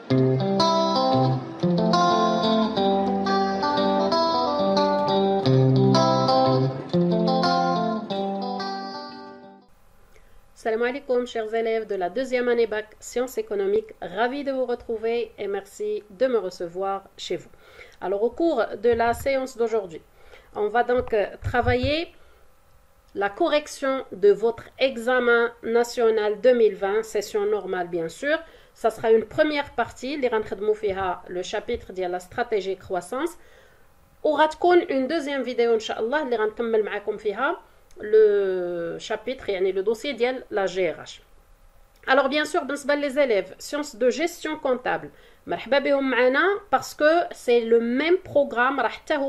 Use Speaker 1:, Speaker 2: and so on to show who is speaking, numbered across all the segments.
Speaker 1: Salam alaikum, chers élèves de la deuxième année bac sciences économiques, ravi de vous retrouver et merci de me recevoir chez vous. Alors au cours de la séance d'aujourd'hui, on va donc travailler la correction de votre examen national 2020, session normale bien sûr. Ça sera une première partie, le chapitre de la stratégie croissance. aura une deuxième vidéo, Inch'Allah, اللي غنكمل معكم فيها le chapitre, le dossier de la GRH. Alors bien sûr, les élèves, sciences de gestion comptable, parce que c'est le même programme,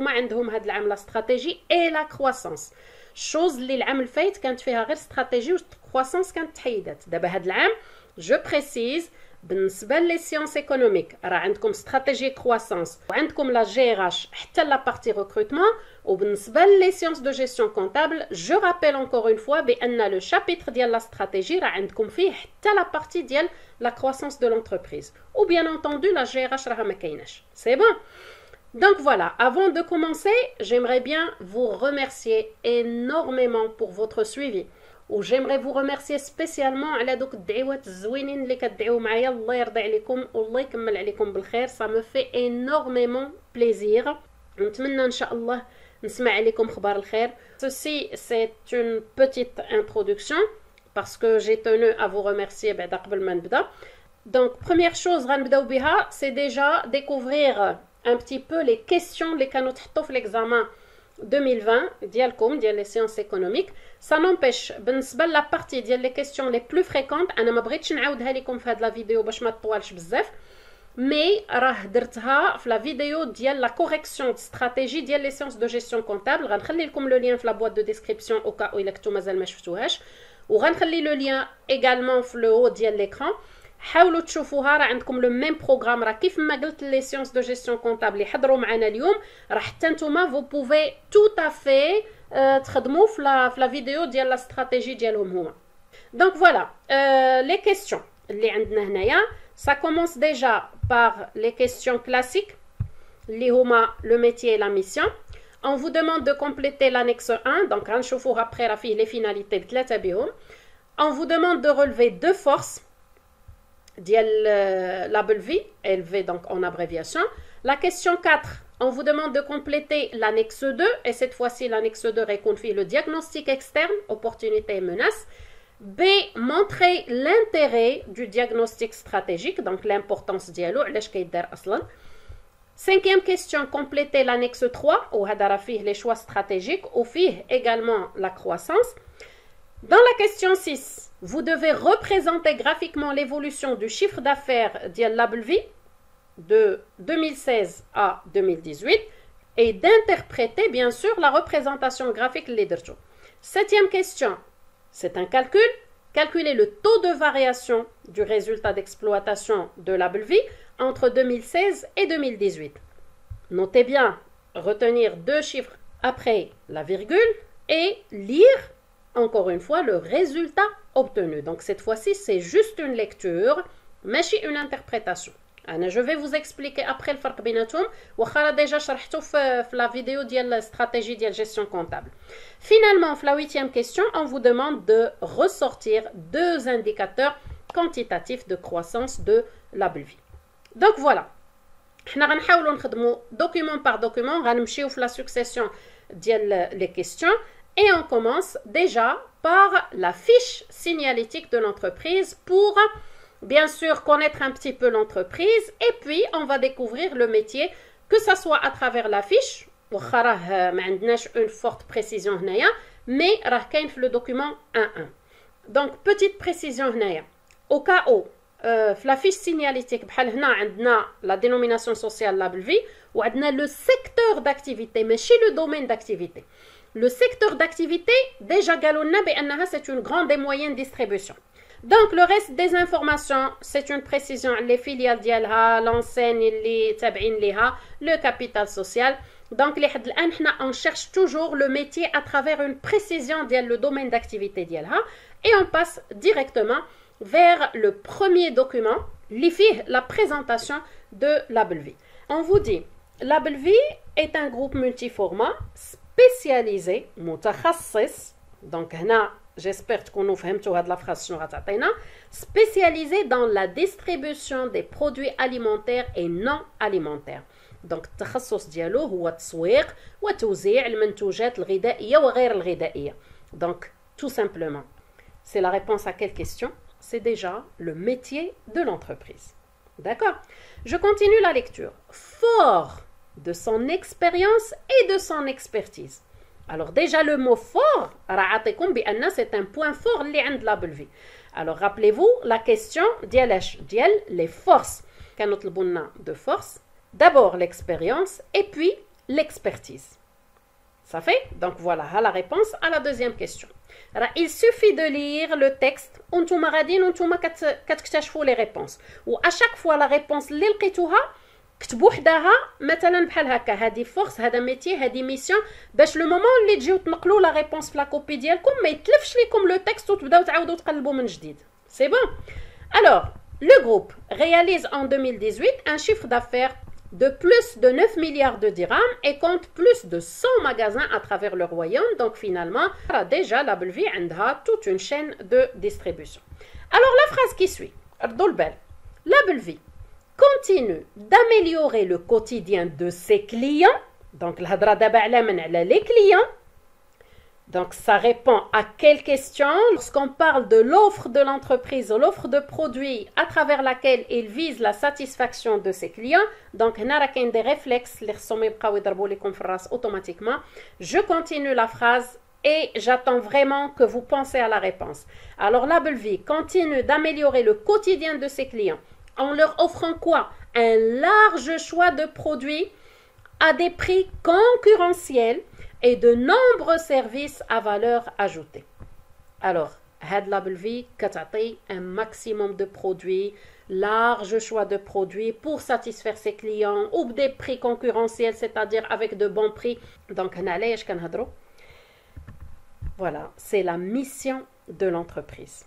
Speaker 1: la stratégie et la croissance. Chose اللي العام الفايت كانت فيها غير stratégie و croissance كانت تحيدت. دابا هاد العام je précise بالنسبه لي سيونس ايكونوميك راه عندكم استراتيجي كرواسانس وعندكم لا جي ار اش حتى لا بارتي ريكروتمون وبالنسبه لي سيونس دو جيستيون كونطابل جو رابيل انكور اون فوا بان لو شابيتر ديال لا استراتيجي راه عندكم فيه حتى لا بارتي ديال لا كرواسانس دو لونتربريز و بيان انتوندو لا جي ار اش راها ما كايناش سي بون. Donc voilà, avant de commencer, j'aimerais bien vous remercier énormément pour votre suivi. وجيمري vous remercier spécialement على دوك الدعوات الزوينين اللي كتدعيو معايا. الله يرضي عليكم والله يكمل عليكم بالخير. Ça me fait énormément plaisir. نتمنى ان شاء الله نسمع عليكم خبار الخير. Ceci c'est une petite introduction parce que j'ai tenu à vous remercier بعدا قبل ما نبدا. Donc première chose غنبداو بها c'est déjà découvrir un petit peu les questions اللي كانوا تحطوا في l'examen 2020 ديالكم ديال les sciences économiques. Ça n'empêche بالنسبه لا بارتي ديال les questions les plus fréquentes انا ما بغيتش نعاودها لكم في هاد لا فيديو باش ما تطولش بزاف مي راه درتها في لا فيديو ديال لا كوريكسيون استراتيجي ديال les sciences de gestion comptable. غنخلي لكم لو لين في لا بواط دو ديسكريبسيون او كا الا كنتو مازال ما شفتوهاش وغنخلي لو لين ايغالمون في لو هو ديال ليكران. حاولوا تشوفوها راه عندكم لو ميم بروغرام راه كيف ما قلت لي سيونس دو جيستيون كونطابل اللي حضروا معنا اليوم راه حتى نتوما فو بوفي تو افي تخدموا في لا فيديو ديال لا استراتيجي ديالهم هما. دونك فوالا لي كيسيون اللي عندنا هنايا ça commence déjà par les questions classiques اللي هما le métier et la mission. On vous demande de compléter l'annexe 1 donc غنشوفوها après راه فيه les finalités بثلاثه بهم. On vous demande de relever deux forces dial label V, LV donc en abréviation. La question 4, on vous demande de compléter l'annexe 2 et cette fois-ci l'annexe 2 réconfie le diagnostic externe, opportunités et menaces. B, montrer l'intérêt du diagnostic stratégique, donc l'importance dialo, cinquième question, compléter l'annexe 3, où hadara fih les choix stratégiques, ou fih également la croissance. Dans la question 6, vous devez représenter graphiquement l'évolution du chiffre d'affaires d'Yal Labelvi de 2016 à 2018 et d'interpréter bien sûr la représentation graphique de l'Ederjo. Septième question, c'est un calcul. Calculer le taux de variation du résultat d'exploitation de Labelvi entre 2016 et 2018. Notez bien, retenir deux chiffres après la virgule et lire encore une fois le résultat obtenu. Donc cette fois-ci, c'est juste une lecture, mais une interprétation. Je vais vous expliquer après le فرق بيناتهم وخا déjà شرحته في la vidéo ديال stratégie ديال gestion comptable. Finalement, في la 8e question, on vous demande de ressortir deux indicateurs quantitatifs de croissance de la Labelvi. Donc voilà. حنا غنحاولوا نخدموا document par document, غنمشيو في la succession ديال les questions. Et on commence déjà par la fiche signalétique de l'entreprise pour bien sûr connaître un petit peu l'entreprise et puis on va découvrir le métier que ça soit à travers la fiche une forte précision mais le document 1.1. Donc petite précision au cas où la fiche signalétique la dénomination sociale label ou le secteur d'activité mais chez le domaine d'activité. Le secteur d'activité, déjà c'est une grande et moyenne distribution. Donc le reste des informations, c'est une précision, les filiales ديالها, l'enseigne اللي تابعين ليها, le capital social. Donc on cherche toujours le métier à travers une précision ديال le domaine d'activité ديالها et on passe directement vers le premier document اللي فيه la présentation de Label V. On vous dit, Label V est un groupe multiformat spécialisé, متخصص, donc هنا j'espère تكونوا فهمتوا هاد la phrase شنو غتعطينا, spécialisé dans la distribution des produits alimentaires et non alimentaires. Donc التخصص ديالو هو التسويق وتوزيع المنتوجات الغذائية وغير الغذائية. Donc tout simplement, c'est la réponse à quelle question? C'est déjà le métier de l'entreprise. D'accord? Je continue la lecture. Fort de son expérience et de son expertise. Alors déjà le mot fort, c'est un point fort اللي عند Label V. Alors rappelez-vous la question ديال les forces. كنطلبوا لنا de force. D'abord l'expérience et puis l'expertise. Ça fait? Donc voilà la réponse à la deuxième question. Alors, il suffit de lire le texte وانتوما غاديين وانتوما كتكتشفوا les réponses. وà chaque fois la réponse اللي لقيتوها كتبوا حداها مثلا بحال هكا هذه فورس هذا ميتي هذه ميسيون باش لو مومون اللي تجيو تنقلوا لا ريبونس في لا كوبي ديالكم ما يتلفش لكم لو تكست وتبداو تعاودوا تقلبوا من جديد. C'est bon? Alors, le groupe réalise en 2018 un chiffre d'affaires de plus de 9 milliards de dirhams et compte plus de 100 magasins à travers le royaume. Donc finalement, déjà, Label V a toute une chaîne de distribution. Alors la phrase qui suit, Label V continue d'améliorer le quotidien de ses clients. Donc les clients. Donc, ça répond à quelle question? Lorsqu'on parle de l'offre de l'entreprise, l'offre de produits à travers laquelle il vise la satisfaction de ses clients. Donc, il y a des réflexes, automatiquement. Je continue la phrase et j'attends vraiment que vous pensez à la réponse. Alors, Label V continue d'améliorer le quotidien de ses clients en leur offrant quoi? Un large choix de produits à des prix concurrentiels et de nombreux services à valeur ajoutée. Alors, Label V كتعطي un maximum de produits, large choix de produits pour satisfaire ses clients ou des prix concurrentiels, c'est-à-dire avec de bons prix. Donc, voilà, c'est la mission de l'entreprise.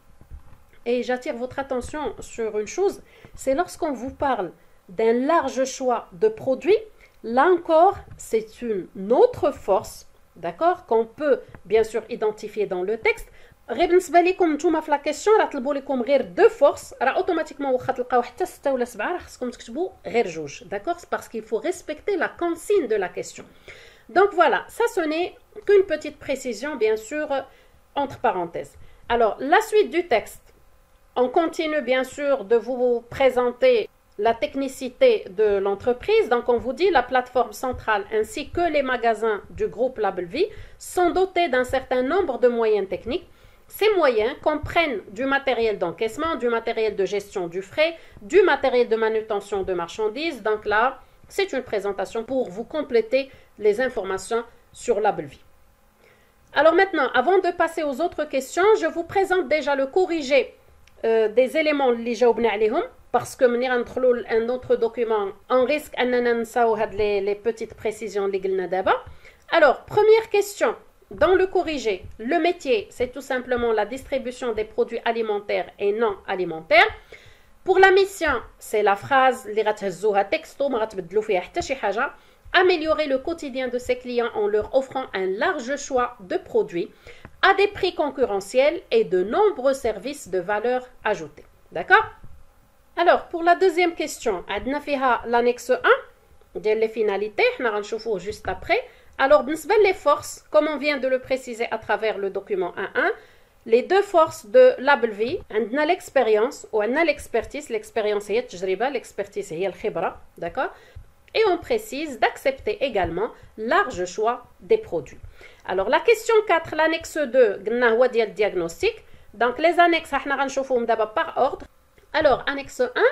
Speaker 1: Et j'attire votre attention sur une chose, c'est lorsqu'on vous parle d'un large choix de produits, là encore, c'est une autre force, d'accord, qu'on peut bien sûr identifier dans le texte. غير بالنسبه لكم نتوما في لا كيسيون راه طلبوا لكم غير دو فورس راه اوتوماتيكمون واخا تلقاو حتى 6 ولا 7 راه خصكم تكتبوا غير جوج داكور parce qu'il faut respecter la consigne de la question. Donc voilà, ça ce n'est qu'une petite précision bien sûr entre parenthèses. Alors la suite du texte, on continue bien sûr de vous présenter la technicité de l'entreprise. Donc on vous dit la plateforme centrale ainsi que les magasins du groupe Label V sont dotés d'un certain nombre de moyens techniques. Ces moyens comprennent du matériel d'encaissement, du matériel de gestion du frais, du matériel de manutention de marchandises. Donc là, c'est une présentation pour vous compléter les informations sur Label V. Alors maintenant, avant de passer aux autres questions, je vous présente déjà le corrigé des éléments اللي جاوبنا عليهم parce que مني غندخلوا un autre document, on risque أننا ننساو هاد les petites précisions اللي قلنا دابا. Alors, première question. Dans le corrigé, le métier, c'est tout simplement la distribution des produits alimentaires et non alimentaires. Pour la mission, c'est la phrase اللي غتهزوها texto ما غتبدلوا فيها حتى شي حاجة. Améliorer le quotidien de ses clients en leur offrant un large choix de produits à des prix concurrentiels et de nombreux services de valeur ajoutée. D'accord? Alors, pour la deuxième question, عندنا فيها l'annexe 1 ديال les finalités, حنا غنشوفوه juste après. Alors, بالنسبة les forces, comme on vient de le préciser à travers le document 1.1, les deux forces de Label V, عندنا l'expérience ou عندنا l'expertise. L'expérience هي التجربة, l'expertise هي الخبرة, d'accord? Et on précise d'accepter également large choix des produits. Alors, la question 4, l'annexe 2, قلنا هو ديال الdiagnostic. Donc, les annexes, حنا غنشوفوهم دابا par ordre. Alors, annexe 1,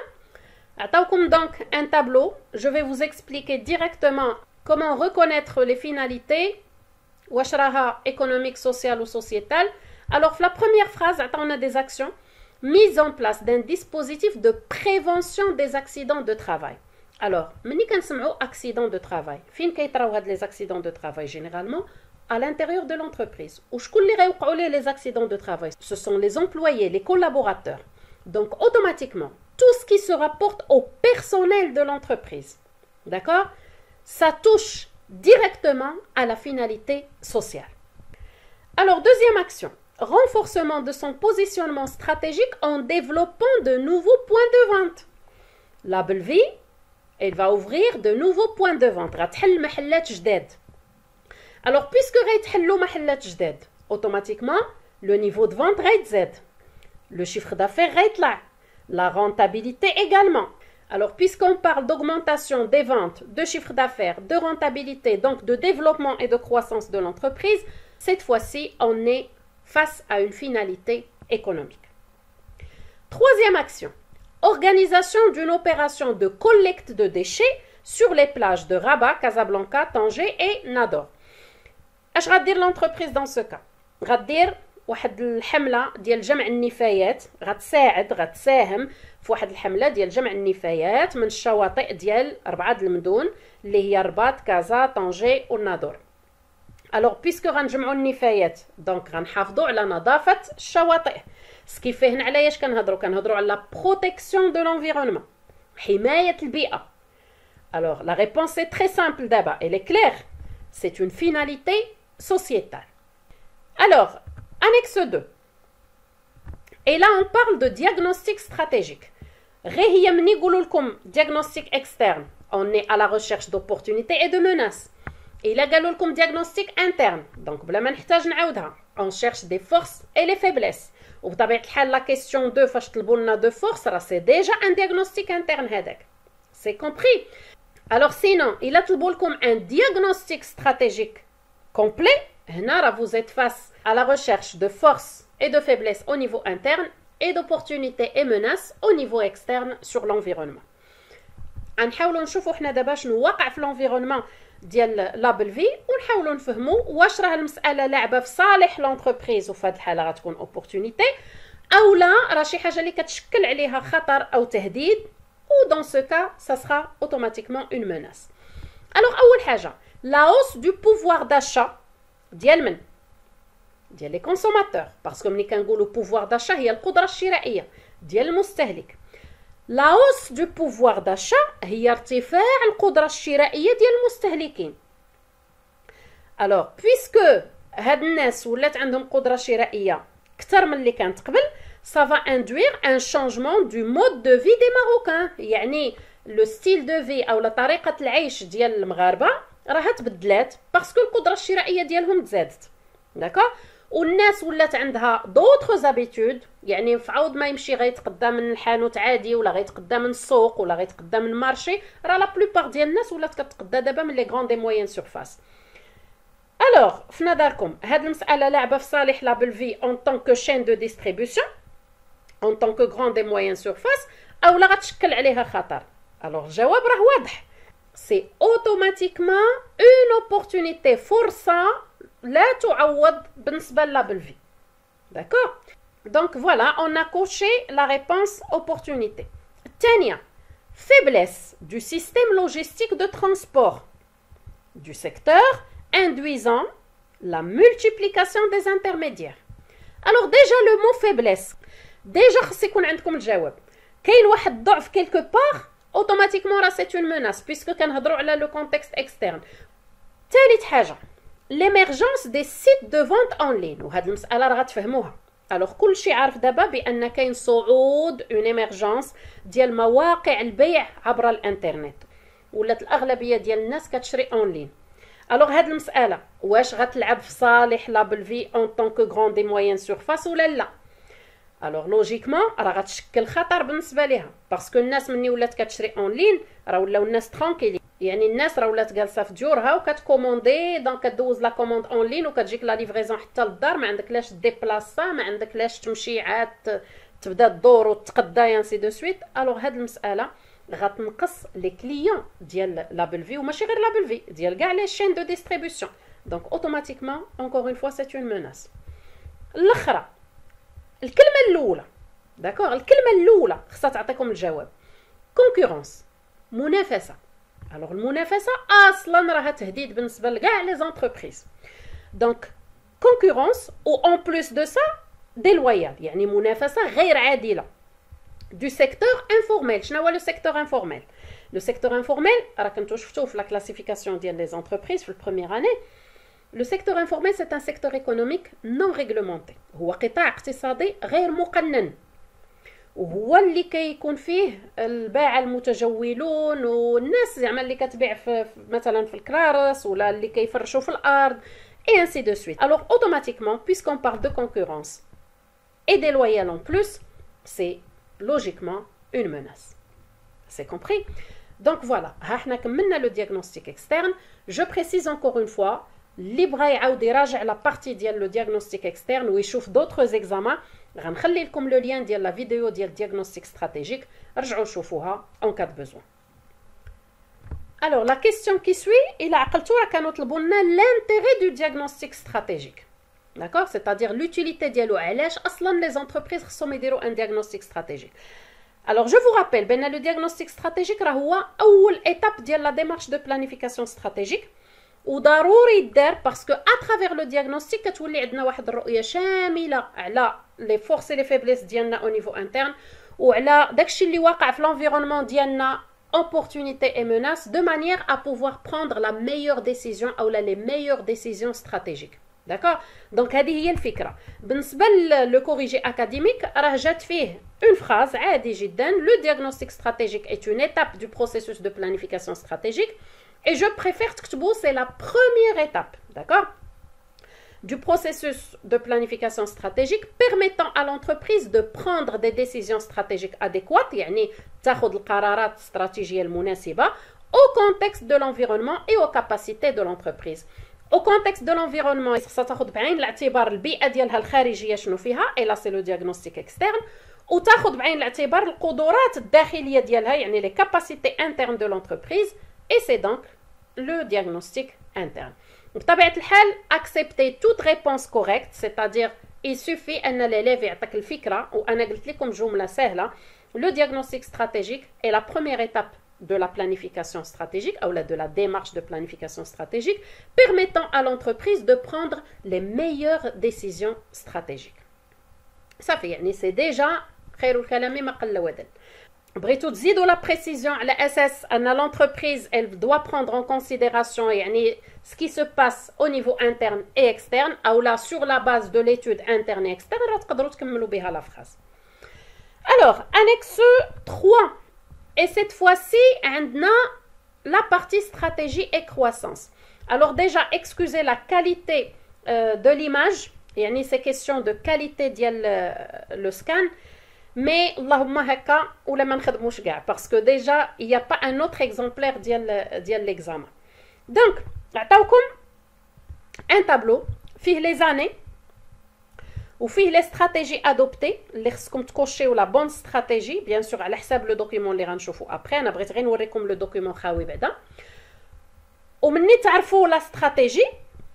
Speaker 1: عطاوكم donc un tableau. Je vais vous expliquer directement comment reconnaître les finalités, واش راها économique, sociale ou sociétale. Alors, la première phrase, on a des actions. Mise en place d'un dispositif de prévention des accidents de travail. Alors, ملي كنسمعوا accident de travail, فين كيطراو هاد les accidents de travail généralement à l'intérieur de l'entreprise. وشكون اللي غيوقعوا ليه les accidents de travail? Ce sont les employés, les collaborateurs. Donc, automatiquement, tout ce qui se rapporte au personnel de l'entreprise. D'accord? Ça touche directement à la finalité sociale. Alors, deuxième action, renforcement de son positionnement stratégique en développant de nouveaux points de vente. La Belleville, elle va ouvrir de nouveaux points de vente. غتحل محلات جداد. Alors, puisque غيتحلوا محلات جداد, automatiquement, le niveau de vente غيتزاد. Le chiffre d'affaires غيطلع. La rentabilité également. Alors, puisqu'on parle d'augmentation des ventes, de chiffre d'affaires, de rentabilité, donc de développement et de croissance de l'entreprise, cette fois-ci, on est face à une finalité économique. Troisième action, organisation d'une opération de collecte de déchets sur les plages de Rabat, Casablanca, Tanger et Nador. اش غدير l'entreprise dans ce cas؟ غدير واحد الحمله ديال جمع النفايات، غتساهم في واحد الحمله ديال جمع النفايات من الشواطئ ديال 4 المدن اللي هي رباط، كازا، طنجة والناظور. الوغ بيسكو غنجمعوا النفايات دونك غنحافظوا على نظافه الشواطئ. سكيفي هنا على اش كنهضروا على لا بروتيكسيون دو لونفيرونمون، حمايه البيئه. الوغ لا ريبونس est très simple دابا، elle est claire. C'est une finalité sociétale. Alors, annexe 2. Et là, on parle de diagnostic stratégique. Diagnostic externe, on est à la recherche d'opportunités et de menaces. Et là, on diagnostic interne. Donc, on cherche des forces et les faiblesses. La question 2, de force, c'est déjà un diagnostic interne. C'est compris. Alors, sinon, il a un diagnostic stratégique complet. Vous êtes face à la recherche de forces et de faiblesses au niveau interne et d'opportunités et menaces au niveau externe sur l'environnement. غنحاولوا نشوفوا حنا دابا شنو واقع في l'environnement ديال لابلفي ونحاولوا نفهموا واش راه المساله لاعبه في صالح لونتربريز وفي هذه الحاله غتكون اوبورتونيتي او لا راه شي حاجه اللي كتشكل عليها خطر او تهديد ou dans ce cas ça sera automatiquement une menace. Alors اول حاجه la hausse du pouvoir d'achat ديال من ديال لي كونسوماتور باسكو ملي كنقولوا pouvoir d'achat هي القدره الشرائيه ديال المستهلك. La hausse du pouvoir d'achat هي ارتفاع القدره الشرائيه ديال المستهلكين. Alors puisque هاد الناس ولات عندهم قدره شرائيه اكثر من اللي كانت قبل, ça va induire un changement du mode de vie des Marocains. يعني le style de vie او طريقه العيش ديال المغاربه راها تبدلات باسكو القدره الشرائيه ديالهم تزادت. داكوغ. والناس ولات عندها دوطخ زابيتود, يعني في عوض ما يمشي غيتقدى من الحانوت عادي ولا غيتقدى من السوق ولا غيتقدى من المارشي, راه لا بلوبار ديال الناس ولات كتقدى دابا من لي غراند دي موين سورفاس. الوغ في نظركم هاد المساله لاعبه في صالح لا بلفي اون طونك شين دو ديستريبيسيون اون طونك غراند دي موين سورفاس او لا غتشكل عليها خطر؟ الوغ الجواب راه واضح, سي اوتوماتيكمون اون اوبورتونيتي, فرصه لا تعوض بالنسبه لا بلفي. D'accord? Donc voilà, on a coché la réponse opportunité. الثانية, faiblesse du système logistique de transport du secteur induisant la multiplication des intermédiaires. Alors déjà le mot faiblesse, déjà خص يكون عندكم الجواب. كاين واحد الضعف quelque part, automatiquement راه c'est une menace puisque كنهضروا على le contexte externe. ثالث حاجة, l'émergence des sites de vente en ligne, وهاد المسألة راه غتفهموها. الوغ كلشي عارف دابا بان كاين صعود اون ايمرجونس ديال مواقع البيع عبر الانترنت, ولات الاغلبيه ديال الناس كتشري اون لين. الوغ هاد المساله واش غتلعب في صالح لا بلفي اون طونك غراند دي موين سورفاس ولا لا؟ الوغ لوجيكمون راه غتشكل خطر بالنسبه ليها باسكو الناس مني ولات كتشري اون لين راه ولاو الناس ترونكيلي, يعني الناس راه ولات جالسه في ديورها وكتكوموندي, دونك كدوز لا كوموند اون لين وكتجيك لا ليفريزون حتى للدار, ما عندك لاش ديبلاسا, ما عندك لاش تمشي عاد تبدا تدور وتقدى انسي دو سويت. الوغ هاد المساله غتنقص لي كليون ديال لا بلفي وماشي غير لا بلفي ديال كاع لي شين دو ديستريبيسيون, دونك اوتوماتيكمون اونكور اون فوا سي اون ميناس. الاخرى الكلمه الاولى, داكوغ, الكلمه الاولى خصها تعطيكم الجواب. كونكورونس, منافسه. الوغ المنافسه اصلا راها تهديد بالنسبه لكاع لي زونتربريز, دونك كونكورونس او اون بلوس دو سا ديلويال, يعني منافسه غير عادله. du secteur informel. شنو هو le secteur informel? Le secteur informel, راكم شفتوه في la classification ديال les entreprises في première année. Le secteur informel c'est un secteur économique non réglementé. هو قطاع اقتصادي غير مقنن. وهو اللي كيكون فيه الباعة المتجولون والناس زعما اللي كتبيع في مثلا في الكرارس ولا اللي كيفرشوا في الارض et ainsi de suite. Alors automatiquement, puisqu'on parle de concurrence et déloyale en plus, c'est logiquement une menace. C'est compris? Donc voilà, احنا كملنا le diagnostic externe. Je précise encore une fois, اللي بغا يعاود يراجع la partie ديال le diagnostic externe ويشوف d'autres examens. غنخلي لكم le lien ديال la vidéo ديال diagnostic stratégique. رجعوا شوفوها en cas de besoin. Alors la question qui suit, il a l'intérêt du diagnostic stratégique. D'accord? C'est-à-dire l'utilité ديالو علاش اصلا les entreprises خصهم يديروا un diagnostic stratégique. Alors je vous rappelle ben le diagnostic stratégique راه هو اول étape ديال la démarche de planification stratégique. وضروري يدار باسكو à travers le diagnostic كتولي عندنا واحد الرؤيه شامله على les forces et les faiblesses ديالنا au niveau interne وعلى داكشي اللي واقع في l'environnement ديالنا opportunités et menaces de manière à pouvoir prendre la meilleure décision ou les meilleures décisions stratégiques. D'accord? Donc هذه هي الفكرة. بالنسبة le corrigé académique راه جات فيه une phrase عادي جدا. Le diagnostic stratégique est une étape du processus de planification stratégique et je préfère تكتبوا c'est la première étape. D'accord? Du processus de planification stratégique permettant à l'entreprise de prendre des décisions stratégiques adéquates, يعني تاخذ القرارات الاستراتيجية المناسبة au contexte de l'environnement et aux capacités de l'entreprise. Au contexte de l'environnement, خصها تاخذ بعين الاعتبار البيئة ديالها الخارجية شنو فيها et là c'est le diagnostic externe وتاخذ بعين الاعتبار القدرات الداخلية ديالها يعني les capacités internes de l'entreprise et c'est donc le diagnostic interne. بطبيعة الحال accepter toute réponse correcte, c'est-à-dire il suffit أن l'élève يعطيك الفكرة وأنا قلت لكم جملة سهلة. Le diagnostic stratégique est la première étape de la planification stratégique ou de la démarche de planification stratégique permettant à l'entreprise de prendre les meilleures décisions stratégiques. Ça fait يعني c'est déjà خير الكلام ما قل ودل. بغيتو تزيدوا la précision على اساس ان l'entreprise elle doit prendre en considération يعني ce qui se passe au niveau interne et externe ou là sur la base de l'étude interne et externe راه تقدروا تكملوا بها la phrase. Alors annexe 3 et cette fois-ci عندنا la partie stratégie et croissance. Alors déjà excusez la qualité de l'image يعني c'est question de qualité ديال le scan. Mais Allahumma haka ou la man khadmouch kاع parce que déjà il n'y a pas un autre exemplaire ديال l'examen. Donc عطاوكم un tableau فيه les années وفيه les stratégies adoptées اللي خصكم تكوشيو la bonne stratégie bien sûr على حساب le document اللي غنشوفو après انا بغيت غير نوريكم le document خاوي بعدا ومني تعرفوا la stratégie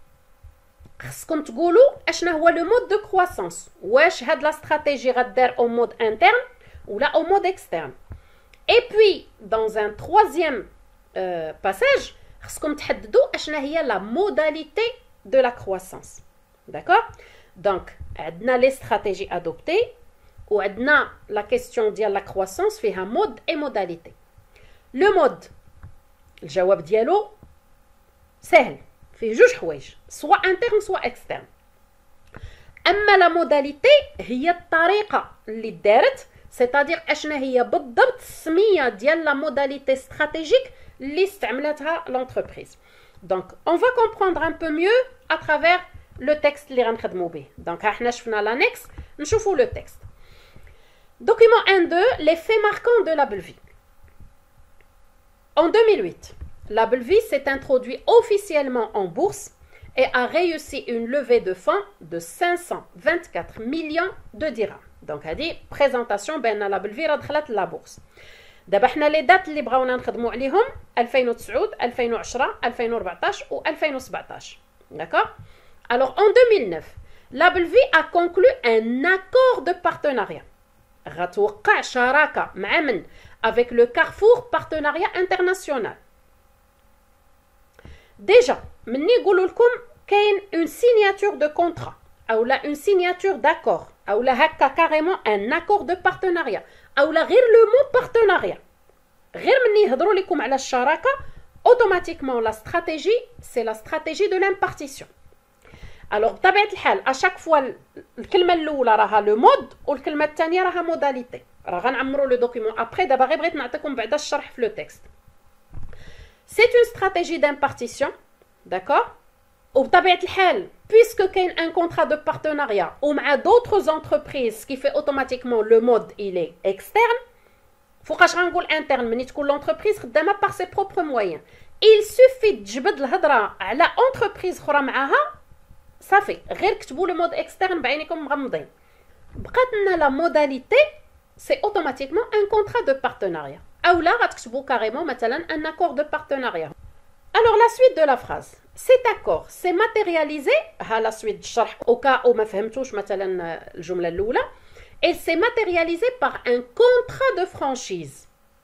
Speaker 1: خصكم تقولوا اشنا هو لو مود دو كرواسونس واش هاد لا استراتيجي غدار او مود انترن ولا او مود اكسترن اي بوي dans un troisième passage خصكم تحددوا اشنا هي لا موداليتي دو لا كرواسونس. داكور دونك عندنا لي استراتيجي ادوبتي وعندنا لا كيسيون ديال لا كرواسونس فيها مود اي موداليتي. لو مود الجواب ديالو سهل فيه جوج حوايج سواء انترن سواء اكسترن. اما لا موداليتي هي الطريقه اللي دارت سيتادير اشنا هي بالضبط السميه ديال لا موداليتي استراتيجيك اللي استعملتها لونتربريز. دونك اون فا كومبروندر ان بو ميو ا ترافير لو تكست اللي غنخدموا به. دونك احنا شفنا لانكس نشوفوا لو تكست. دوكيمون 1 2 les faits marquants de la Bellevue. En 2008 la Bellevue s'est introduite officiellement en bourse et a réussi une levée de fonds de 524 millions de dirhams. Donc, a dit présentation ben la Bellevue a دخلت la bourse. دابا حنا لي دات اللي بغاونا نخدموا عليهم 2009 2010 2014 و 2017. D'accord? Alors en 2009 la Bellevue a conclu un accord de partenariat. غتوقع شراكه مع من avec le Carrefour Partenariat International. Déjà, مني يقولوا لكم كاين une signature de contrat ou là une signature d'accord ou là هكا carrément un accord de partenariat اولا غير لو مو بارتناريا، غير مني يهضروا لكم على الشراكه اوتوماتيكمون لا استراتيجي سي لا استراتيجي دو لامبارتيسيون. الوغ بطبيعه الحال اشاك فوا الكلمه الاولى راها لو مود والكلمه الثانيه راها موداليتي. راه غنعمروا لو دوكيمون ابري، دابا غير بغيت نعطيكم بعدا الشرح في لو تكست. سي اون استراتيجي دامبارتيسيون داكور. وبطبيعه الحال بويسكو كاين ان كونترا دو بارتناريا ومع دوطخ انتربريز كي في اوتوماتيكمون لو مود الي اكسترن. فوقاش غنقول انترن؟ ملي تكون لونتربريز خدامه باغ سي بروبر موين، il suffit تجبد الهضره على انتربريز اخرى معاها صافي، غير كتبوا لو مود اكسترن بعينيكم مغمضين. بقات لنا لا موداليتي سي اوتوماتيكمون ان كونترا دو بارتناريا، اولا غتكتبوا كاريمون مثلا ان اكور دو بارتناريا. الوغ لا سويت دو لا فراز cet accord s'est matérialisé ها لا سويت الشرح او كا او ما فهمتوش مثلا الجمله الاولى. Elle s'est matérialisée par un contrat de franchise.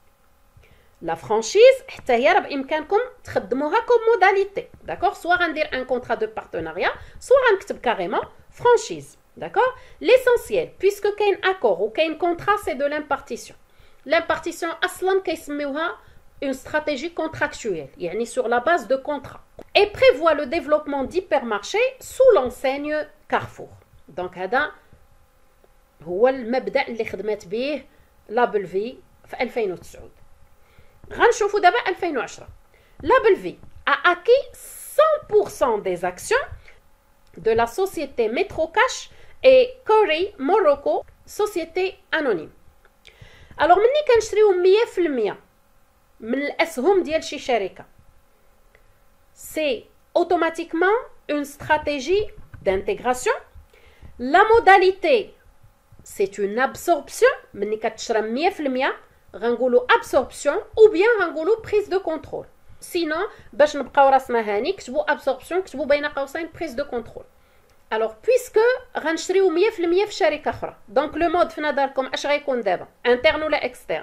Speaker 1: La franchise حتى هي راه بامكانكم تخدموها كوم موداليتي داكور، سوا غندير ان كونترا دو بارتناريا سوا غنكتب كاريمون فرانشيز داكور. ليسونسييل بويسكو كاين اكور وكاين كونترا سي دو لامبارتيسيون. لامبارتيسيون اصلا كيسميوها une stratégie contractuelle يعني sur la base de contrat et prévoit le développement d'hypermarchés sous l'enseigne Carrefour. donc هذا هو المبدا اللي خدمات به لابل في 2009. غنشوفوا دابا 2010. لابل في a acquis 100% des actions de la société Metrocash et Corey Morocco société anonyme. alors مني كنشريو 100% من الاسهم ديال شي شركه، c'est automatiquement une stratégie d'intégration. la modalité c'est une absorption. مني كتشرى 100% غنقولوا absorption ou bien غنقولوا prise de contrôle. sinon باش نبقاو راسنا هاني كتبوا absorption كتبوا بين قوسين prise de contrôle. alors puisque غنشريو 100% في شركه اخرى دونك لو مود في نظركم اش غيكون دابا interne ولا externe؟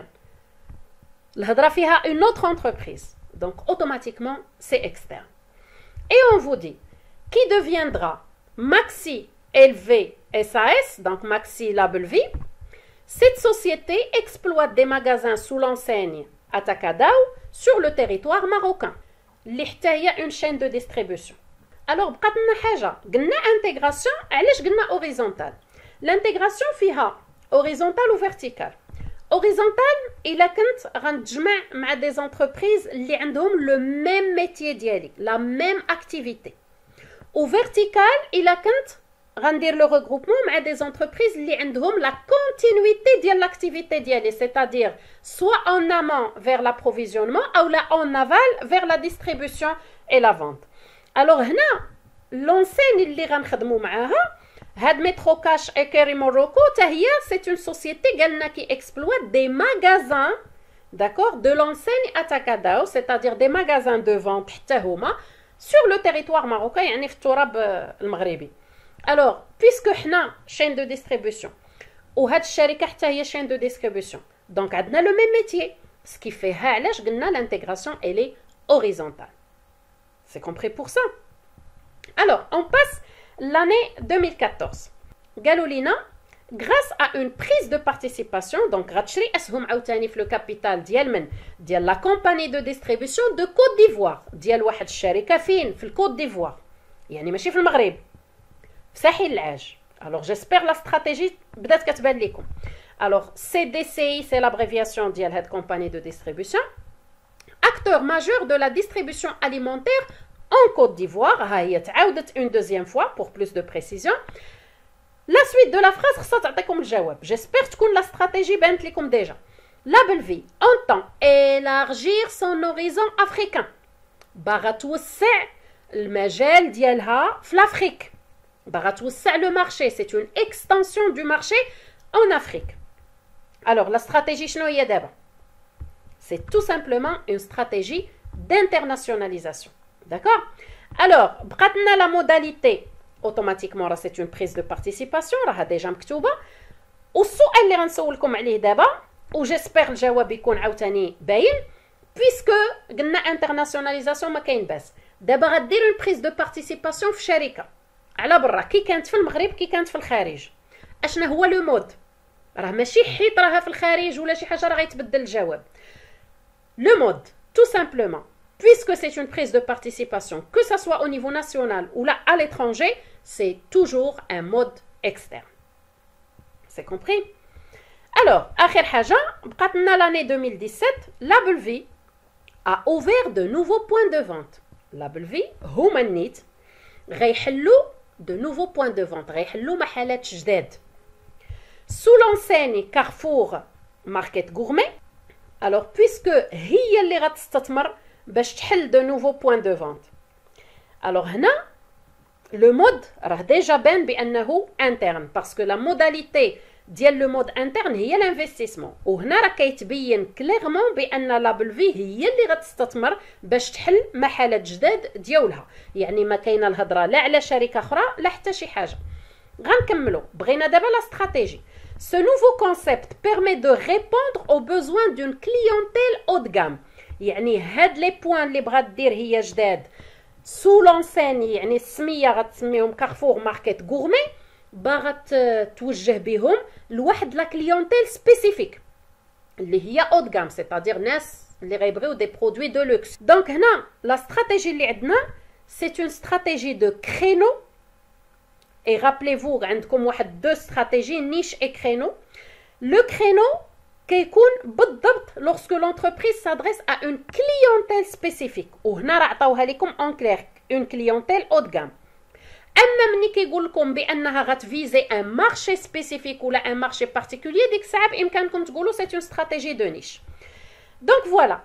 Speaker 1: الهضره فيها une autre entreprise donc automatiquement c'est externe. et on vous dit qui deviendra Maxi LV SAS donc Maxi Label V. cette société exploite des magasins sous l'enseigne Atacadao sur le territoire marocain اللي حتى هي une chaîne de distribution. alors بقات لنا حاجه قلنا intégration. علاش قلنا horizontal؟ l'intégration فيها horizontal و vertical. horizontal الا كنت غنتجمع مع دي زونتربريز اللي عندهم لو ميم ميتيي ديالي لا ميم اكتيفيتي. و vertical الا كنت غندير لو ريغروبمون مع دي زونتربريز اللي عندهم لا كونتينيتي ديال لاكتيفيتي ديالي c'est-à-dire soit en amont vers l'approvisionnement ou là en aval vers la distribution et la vente. alors هنا l'enseigne اللي غنخدموا معاها هاد متروكاش et Corey Morocco حتى هي c'est une société قالنا qui exploite des magasins d'accord de l'enseigne Atacadao c'est-à-dire des magasins de vente حتى هما sur le territoire marocain يعني في التراب المغربي. alors puisque حنا chaîne de distribution وهاد الشركه حتى هي chaîne de distribution donc عندنا le même métier ce qui fait علاش قلنا l'intégration elle est horizontale. c'est compris pour ça. alors on passe l'année 2014. قالوا لينا grâce à une prise de participation donc غتشري اسهم عاوتاني في لو كابيتال ديال من ديال لا كومباني دو ديستريبيسيون دو كوت ديفوار ديال واحد الشركه فين في الكوت ديفوار يعني ماشي في المغرب في ساحل العاج. alors j'espère la stratégie بدات كتبان لكم. alors CDCI c'est l'abréviation ديال هاد compagnie de distribution acteur majeur de la distribution alimentaire en Côte d'Ivoire. ها هي تعاودت une deuxième fois pour plus de précision. la suite de la phrase خصها تعطيكم الجواب. j'espère تكون la stratégie بانت لكم déjà. Label V entend élargir son horizon africain. باغا توسع المجال ديالها في l'Afrique. باغا توسع le marché. c'est une extension du marché en Afrique. alors la stratégie شنو هي دابا؟ c'est tout simplement une stratégie d'internationalisation. d'accord. alors بقات لنا la modalité automatiquement راه c'est une prise de participation راها ديجا مكتوبه. والسؤال اللي غنسولكم عليه دابا وجيسبر الجواب يكون عاوتاني باين بويسكو قلنا internationalisation ما كاين باس. دابا غدير une prise de participation في شركه على برا كي كانت في المغرب كي كانت في الخارج. اشنا هو لو مود؟ راه ماشي حيت راها في الخارج ولا شي حاجه راه غيتبدل الجواب. Le mode, tout simplement, puisque c'est une prise de participation, que ce soit au niveau national ou là à l'étranger, c'est toujours un mode externe. C'est compris? Alors, آخر حاجة بقات لنا l'année 2017, Labelvie a ouvert de nouveaux points de vente. Labelvie هما النيت غيحلوا de nouveaux points de vente, غيحلوا محلات جداد. Sous l'enseigne Carrefour Market Gourmet, alors puisque هي اللي غتستثمر باش تحل de nouveaux points de vente. Alors هنا le mode راه déjà بان بانه interne parce que la modalité ديال لو مود انترن هي الانفستيسمون، وهنا راه كيتبين كليرمون بان لابلفي هي اللي غتستثمر باش تحل محلات جداد ديالها، يعني ما كاينه الهضره لا على شركه اخرى لا حتى شي حاجه. غنكملوا بغينا دابا لا استراتيجي. Ce nouveau concept permet de répondre aux besoins d'une clientèle haut de gamme. يعني هاد لي بوين اللي بغات دير هي جداد سو لونسين، يعني السميه غتسميهم كارفور ماركت غورمي، باغا توجه بهم لواحد لا كليونتيل سبيسيفيك اللي هي او د غام، سيتادير ناس اللي غيبغيو دي برودوي دو لوكس. دونك هنا لا استراتيجي اللي عندنا سي اون استراتيجي دو كرينو، اي رابليفو عندكم واحد دو استراتيجي نيش اي كرينو. لو كرينو كيكون بالضبط لورسكو لونتربريز سادريس ا اون كليونتيل سبيسيفيك، وهنا راه عطاوها لكم اون كلير اون كليونتيل او د غام. اما ملي كيقول لكم بانها غتفيزي ان مارشي سبيسيفيك ولا ان مارشي بارتيكولير، ديك الساعه بامكانكم تقولوا سي اون استراتيجي دو نيش. دونك فوالا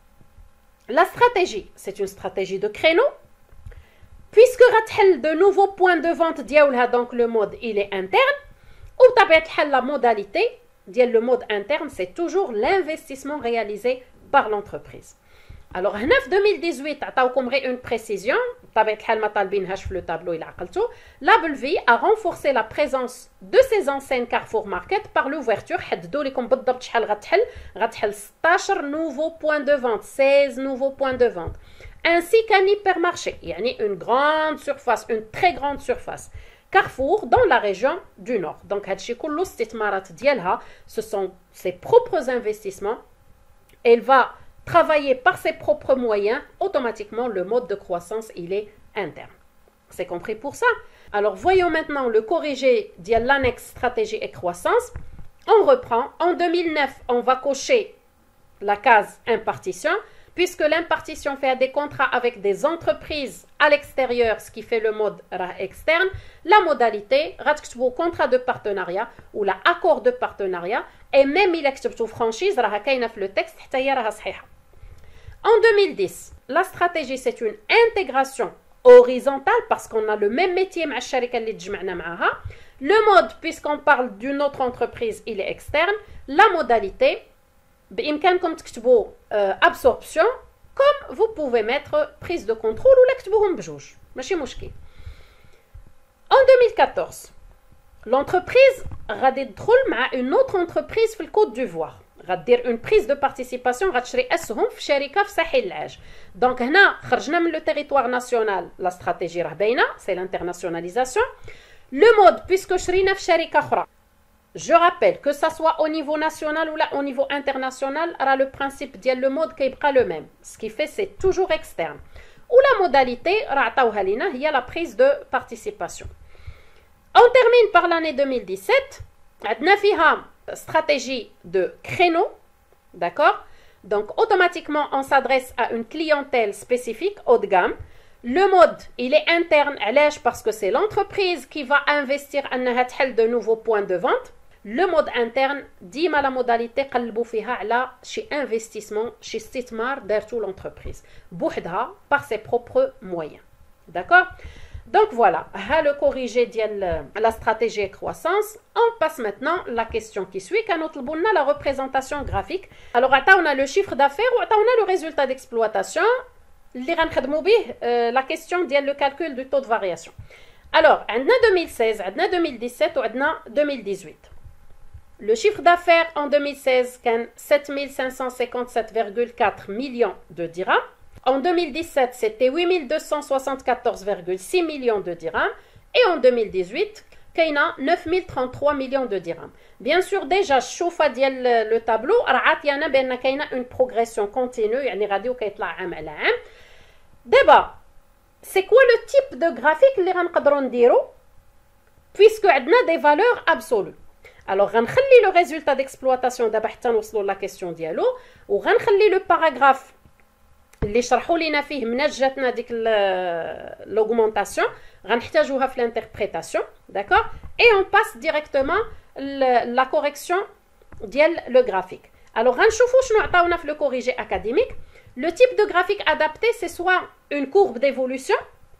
Speaker 1: لا استراتيجي سي اون استراتيجي دو كرينو بويسكو غتحل دو نوفو بوين دو فونت ديالها. دونك لو مود الي انترن، وبطبيعه الحال لا موداليتي ديال لو مود انترن سي توجور لانفستيسمون رياليزي بار لونتربريز. Alors هنا في 2018 عطاوكم غير اون بريسيزيون، بطبيعه الحال ما طالبينهاش في لو تابلو الا عقلتو. Labelvie a renforcé la présence de ses enseignes Carrefour Market par l'ouverture. حددوا لكم بالضبط شحال غتحل 16 nouveaux points de vente، 16 nouveaux points de vente، ainsi qu'un hypermarché، يعني une grande surface، une très grande surface Carrefour dans la région du Nord. Donc هادشي كله استثمارات ديالها، ce sont ses propres investissements. Elle va travailler par ses propres moyens, automatiquement le mode de croissance il est interne. C'est compris pour ça? Alors voyons maintenant le corrigé de l'annexe stratégie et croissance. On reprend. En 2009, on va cocher la case impartition, puisque l'impartition fait des contrats avec des entreprises à l'extérieur, ce qui fait le mode externe. La modalité, contrat de partenariat ou l'accord de partenariat, et même il a franchise, le texte, en 2010, la stratégie c'est une intégration horizontale parce qu'on a le même métier مع الشركة اللي تجمعنا معها. Le mode, puisqu'on parle d'une autre entreprise, il est externe. La modalité, بإمكانكم تكتبوا absorption, comme vous pouvez mettre prise de contrôle ou تكتبوهم بجوج ماشي مشكل. En 2014, l'entreprise غادي تدخل مع une autre entreprise في الكوت ديفوار، غدير اون بريز دو بارتيسيباسيون، غتشري اسهم في شركه في ساحل العاج. دونك هنا خرجنا من لو تيريتوار ناسيونال، لا استراتيجي راه باينه سي لانترناسيوناليزاسيون. لو مود بيسكو شرينا في شركه اخرى، جو رابيل كو سا سوا او نيفو ناسيونال ولا او نيفو انترناسيونال، راه لو برانسيپ ديال لو مود كيبقى لو ميم، سكي في سي توجور اكسترن. ولا موداليتي راه عطاوها لينا هي لا بريز دو بارتيسيباسيون. On termine par l'année 2017. عندنا فيها stratégie de créneau, d'accord? Donc automatiquement on s'adresse à une clientèle spécifique haut de gamme. Le mode il est interne, parce que c'est l'entreprise qui va investir انها تحل de nouveaux points de vente. Le mode interne ديما la modalité قلبوا فيها على شي investissement، شي استثمار دارتو l'entreprise بوحدها par ses propres moyens, d'accord? Donc voilà, le corrigé de la stratégie et croissance. On passe maintenant à la question qui suit, quand on a la représentation graphique. Alors, on a le chiffre d'affaires ou on a le résultat d'exploitation. La question de le calcul du taux de variation. Alors, on a 2016, on a 2017 ou on a 2018. Le chiffre d'affaires en 2016, c'est 7557,4 millions de dirhams. En 2017, c'était 8274,6 millions de dirhams. Et en 2018, كاينه 9033 مليون دو درهم. بيان سور ديجا الشوفه ديال لو تابلو راه عاطيانا بان كاينه اون بروغريسيون كونتينيو، يعني غادي وكيطلع عام على عام. دابا سي كوا لو تيب دو غرافيك اللي غنقدروا نديرو بويسكو عندنا دي فالور ابسولو. الوغ غنخلي لو ريزولتا ديكسبلواتاسيون دابا حتى نوصلوا لا كيسيون ديالو، وغنخلي لو باراغراف اللي شرحوا لينا فيه مناش جاتنا ديك لوغمونطاسيون غنحتاجوها في الانتربريتاسيون. داكوغ اي اون باس ديريكتومون لا كوريكسيون ديال لو غرافيك. الوغ غنشوفوا شنو عطاونا في لو كوريجي اكاديميك. لو تيب دو غرافيك ادابتي سي سوا اون كورب ديفولوسيون،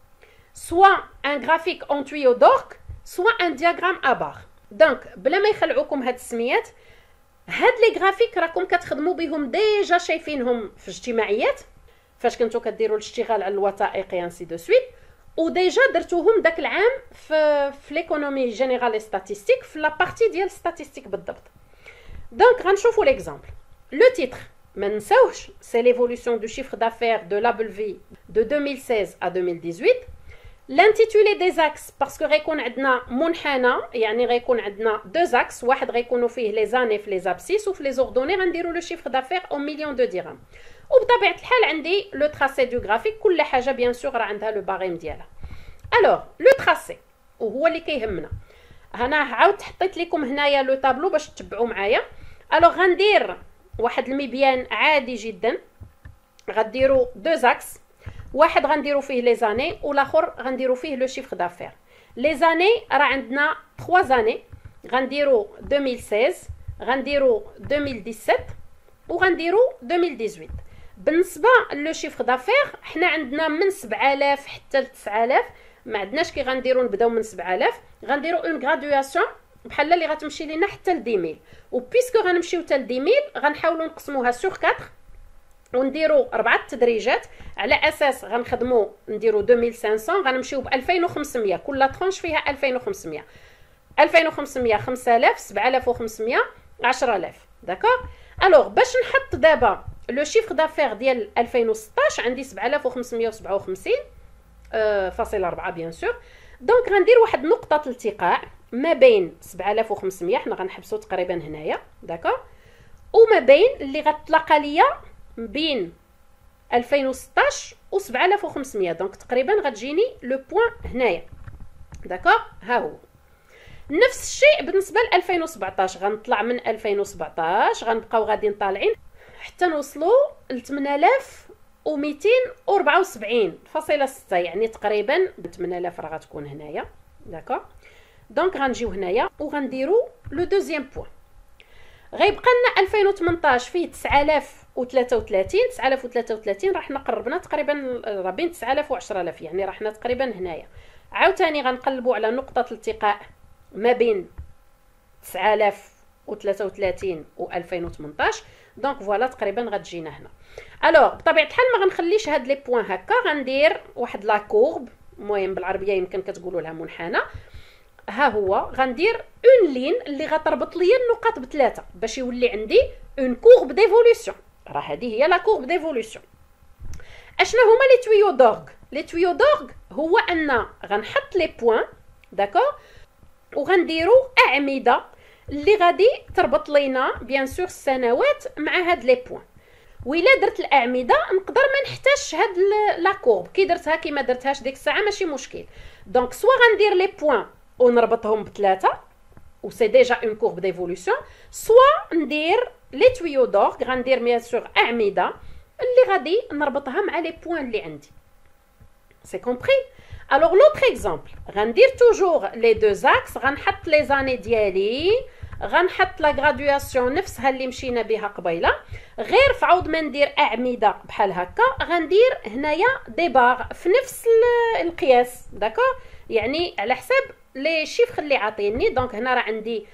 Speaker 1: سوا ان غرافيك اون تويو دورك، سوا ان دياغرام ا بار. دونك بلا ما يخلعوكم هاد السميات، هاد لي غرافيك راكم كتخدموا بهم ديجا، شايفينهم في اجتماعيات فاش كنتو كديروا الاشتغال على الوثائق انسي دو سويت، وديجا درتوهم داك العام في ليكونومي جينيرال ستاتستيك في لا بارتي ديال ستاتستيك بالضبط. دونك غنشوفوا ليكزامبل. لو تيتر ما نساوش سي ليفولوسيون دو شيفر دافير دو لابل في دو 2016 à 2018. l'intitulé des axes باسكو غيكون عندنا منحنى، يعني غيكون عندنا دو زاكس، واحد غيكونوا فيه لي زاني في لي زابسيس وفي لي زوردوني غنديروا لو شيفر دافير او مليون دو درهم. وبطبيعه الحال عندي لو تراسي دو غرافيك، كل حاجه بيان سور راه عندها لو باريم ديالها. الوغ لو تراسي وهو اللي كيهمنا، انا عاود حطيت لكم هنايا لو تابلو باش تتبعوا معايا. الوغ غندير واحد المبيان عادي جدا، غديروا دو زاكس، واحد غنديروا فيه لي زاني والاخر غنديروا فيه لو شيفر دافير. لي زاني راه عندنا 3 زاني، غنديروا 2016، غنديروا 2017 وغنديروا 2018. بالنسبه لو شيفر دافير حنا عندنا من 7000 حتى ل 9000، ما عندناش كي غنديروا نبداو من 7000، غنديروا اون غراديواسيون بحال اللي غتمشي لينا حتى ل 10000. وبيسكو غنمشيو حتى ل 10000 غنحاولوا نقسموها سور 4 ونديروا 4 تدريجات، على اساس غنخدموا نديروا 2500، غنمشيو ب 2500، كل طرونش فيها 2500 2500 5000 7500 10000. داكوغ. الوغ باش نحط دابا لو شيفر دافير ديال 2016 عندي 7557 فاصل 4 بيان سور. دونك غندير واحد نقطه الالتقاء ما بين 7500، حنا غنحبسو تقريبا هنايا. داكوغ. وما بين اللي غتلاقى ليا بين 2016 و 7500، دونك تقريبا غتجيني لو بوين هنايا. داكوغ. ها هو نفس الشيء بالنسبه ل 2017، غنطلع من 2017 غنبقاو غاديين طالعين حتى نوصلوا ل 8274.6، يعني تقريبا 8000 راه غتكون هنايا. داكوغ. دونك غنجيو هنايا وغنديروا لو دوزيام بوين. غيبقى لنا 2018 فيه 9033 راه حنا قربنا تقريبا راه بين 9000 و 10000، يعني راه حنا تقريبا هنايا. عاوتاني غنقلبوا على نقطه الالتقاء ما بين 9033 و 2018، دونك فوالا تقريبا غتجينا هنا. الوغ بطبيعه الحال ما غنخليش هاد لي بوين هكا، غندير واحد لا كورب، المهم بالعربيه يمكن كتقولوا لها منحنى. ها هو غندير اون لين اللي غتربط ليا النقاط بثلاثه باش يولي عندي اون كورب ديفولوسيون. راه هذه هي لا كورب ديفولوسيون. اشنا هما لي تويو دورغ؟ لي تويو دورغ هو ان غنحط لي بوين. داكوغ. وغنديرو اعمده اللي غادي تربط لينا بيان سور السنوات مع هاد لي بوين. وإلا درت الاعمده نقدر ما نحتاجش هاد لا كورب، كي درتها كي ما درتهاش ديك الساعه ماشي مشكل. دونك سوا غندير لي بوين ونربطهم بثلاثه و سي ديجا اون كورب ديفولوسيون، سوا ندير لي تويو دورغ، غندير بيان سور اعمده اللي غادي نربطها مع لي بوين اللي عندي. سي كومبري. الوغ لوتر اكزامبل غندير توجور لي دو زاكس، غنحط لي زاني ديالي، غنحط لا غراديواسيون نفسها اللي مشينا بها قبيله، غير فعوض ما ندير اعمده بحال هكا غندير هنايا دي بار في نفس القياس. داكوغ. يعني على حساب لي شيفر اللي عاطيني. دونك هنا راه عندي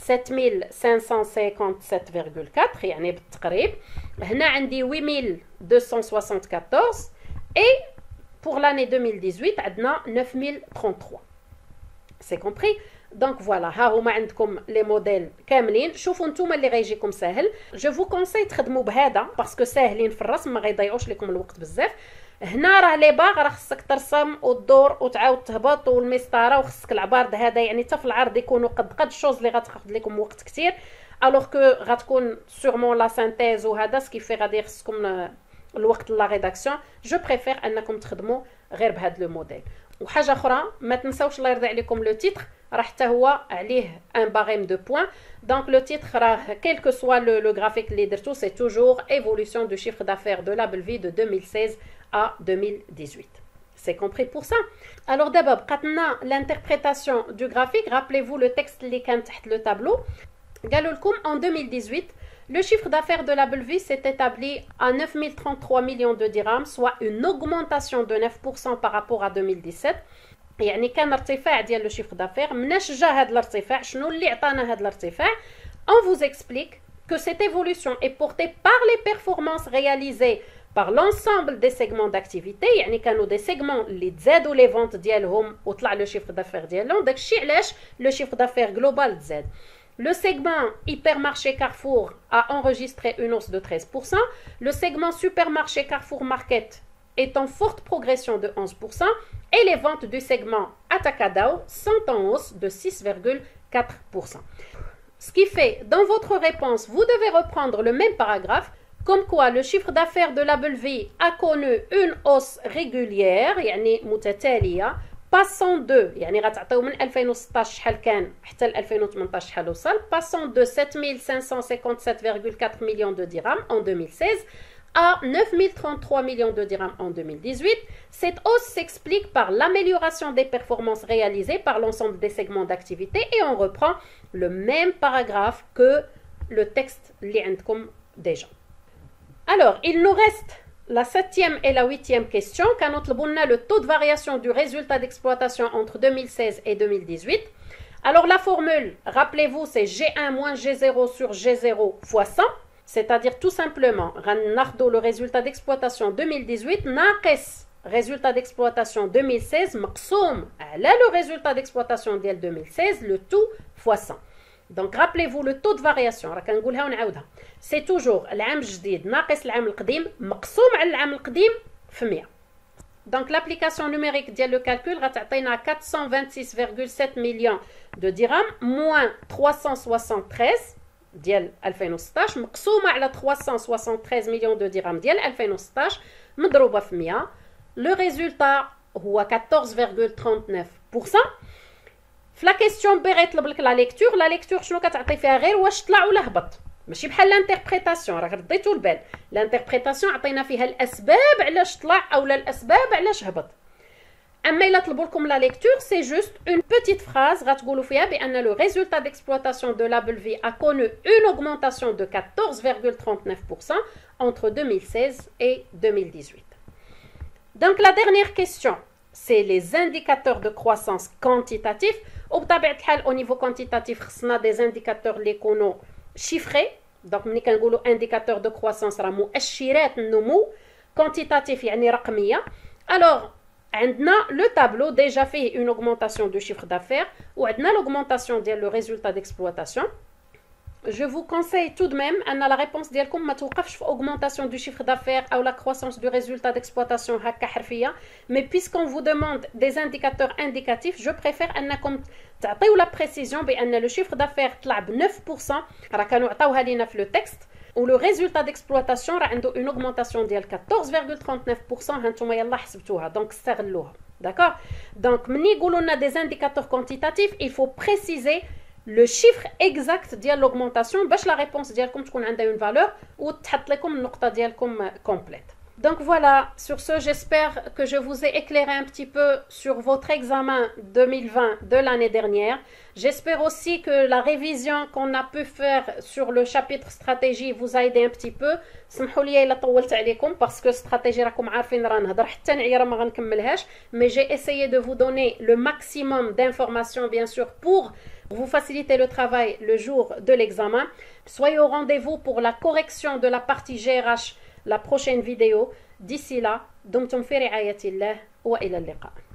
Speaker 1: 7557.4 يعني بالتقريب، هنا عندي 8274 et pour l'année 2018 عندنا 9033. C'est compris. دونك فوالا ها هما عندكم لي موديل كاملين. شوفوا نتوما اللي غيجيكم ساهل. جو فو كونساي تخدموا بهذا باسكو ساهلين في الرسم ما غيضيعوش لكم الوقت بزاف. هنا راه لي باغ راه خصك ترسم وتدور وتعاود تهبط والمسطره وخصك العبارض هذا يعني حتى في العرض يكونوا قد الشوز اللي غتاخذ لكم وقت كثير الوغ كو غتكون سورمون لا سانتيز وهذا سكيفي غادي يخصكم الوقت لا ريداكسيون. جو بريفير انكم تخدموا غير بهذا لو موديل. وحاجه اخرى ما تنساوش الله يرضي عليكم لو تيتر راه حتى هو عليه ان باريم دو بوين. دونك لو تيتر راه كيل كو سوا لو غرافيك اللي درتو سي توجور ايفولوشن دو شيفر دافير دو لابل في دو 2016 à 2018. C'est compris pour ça. Alors d'abord, l'interprétation du graphique, rappelez-vous le texte qui est le tableau. En 2018, le chiffre d'affaires de la Belvie s'est établi à 9033 millions de dirhams, soit une augmentation de 9% par rapport à 2017. يعني كان ارتفاع ديال le chiffre d'affaires. مناش جا هذا الارتفاع؟ شنو اللي عطانا هذا الارتفاع؟ On vous explique que cette évolution est portée par les performances réalisées par l'ensemble des segments d'activité. يعني كانوا des segments اللي تزادوا les ventes ديالهم وطلع le chiffre d'affaires ديالهم. داكشي علاش le chiffre d'affaires global تزاد. Le segment hypermarché Carrefour a enregistré une hausse de 13%. Le segment supermarché Carrefour Market est en forte progression de 11%. Et les ventes du segment Atacadao sont en hausse de 6,4%. Ce qui fait, dans votre réponse, vous devez reprendre le même paragraphe, comme quoi le chiffre d'affaires de la Belvie a connu une hausse régulière, يعني متتالية, passant de, يعني غتعطيو من 2016 شحال كان حتى 2018 شحال وصل, passant de 7557,4 millions de dirhams en 2016 à 9033 millions de dirhams en 2018. Cette hausse s'explique par l'amélioration des performances réalisées par l'ensemble des segments d'activité et on reprend le même paragraphe que le texte li عندكم déjà. Alors, il nous reste la 7e et la 8e question. كنطلبوا لنا le taux de variation du résultat d'exploitation entre 2016 et 2018. Alors, la formule, rappelez-vous, c'est G1 moins G0 sur G0 fois 100. C'est-à-dire tout simplement, غناخدو le résultat d'exploitation 2018 ناقص résultat d'exploitation 2016 مقسوم على le résultat d'exploitation ديال 2016 le tout fois 100. Donc rappelez-vous le taux de variation راه كنقولها ونعاودها. C'est toujours العام الجديد ناقص العام القديم مقسوم على العام القديم في 100. Donc l'application numérique ديال le calcul غتعطينا 426,7 millions de dirhams moins 373 ديال 2016 مقسومه على 373 مليون دو درهم ديال 2016 مضروبه في 100. لو ريزولتا هو 14,39%. في لا كيسيون بغا يطلب لك لا ليكتور شنو كتعطي فيها؟ غير واش طلع ولا هبط، ماشي بحال لانتربريتاسيون. راه رديتو البال، لانتربريتاسيون عطينا فيها الاسباب علاش طلع اولا الاسباب علاش هبط. اما الا طلبوا لكم لا ليكتور سي جوست اون بيتيت فراز غتقولوا فيها بان لو ريزولتا d'exploitation de la Belvie a connu une augmentation de 14,39% entre 2016 et 2018. Donc la dernière question, c'est les indicateurs de croissance quantitatifs. وبطبيعه الحال au niveau quantitatif خصنا des indicateurs اللي يكونوا chiffrés. donc ملي كنقولوا indicateur de croissance راه مؤشرات النمو، quantitatif يعني رقميه. alors عندنا le tableau déjà fait une augmentation du chiffre d'affaires وعندنا l'augmentation ديال le résultat d'exploitation. Je vous conseille tout de même أن la réponse ديالكم ما توقفش في augmentation du chiffre d'affaires ou la croissance du résultat d'exploitation هكا حرفية. mais puisqu'on vous demande des indicateurs indicatifs, je préfère أنكم تعطيو la précision بأن le chiffre d'affaires طلع ب 9%. راه كانوا عطاوها لينا في le texte. و لو ريزولتا ديكسبلوطاسيون راه عنده اون اوغمونطاسيون ديال 14,39%. هانتوما يلاه حسبتوها دونك استغلوها. داكوغ دونك ملي يقولوا لنا دي انديكاتور كونتيتاتيف il faut préciser le chiffre exact ديال l'augmentation باش لا ريبونس ديالكم تكون عندها une valeur وتحط لكم النقطه ديالكم complète. Donc voilà, sur ce, j'espère que je vous ai éclairé un petit peu sur votre examen 2020 de l'année dernière. J'espère aussi que la révision qu'on a pu faire sur le chapitre stratégie vous a aidé un petit peu. سمحوا لي الا طولت عليكم parce que stratégie راكم عارفين راه نهضر حتى نعيا ما غنكملهاش, mais j'ai essayé de vous donner le maximum d'informations bien sûr pour vous faciliter le travail le jour de l'examen. Soyez au rendez-vous pour la correction de la partie GRH la prochaine vidéo. D'ici là, دمتم في رعاية الله وإلى اللقاء.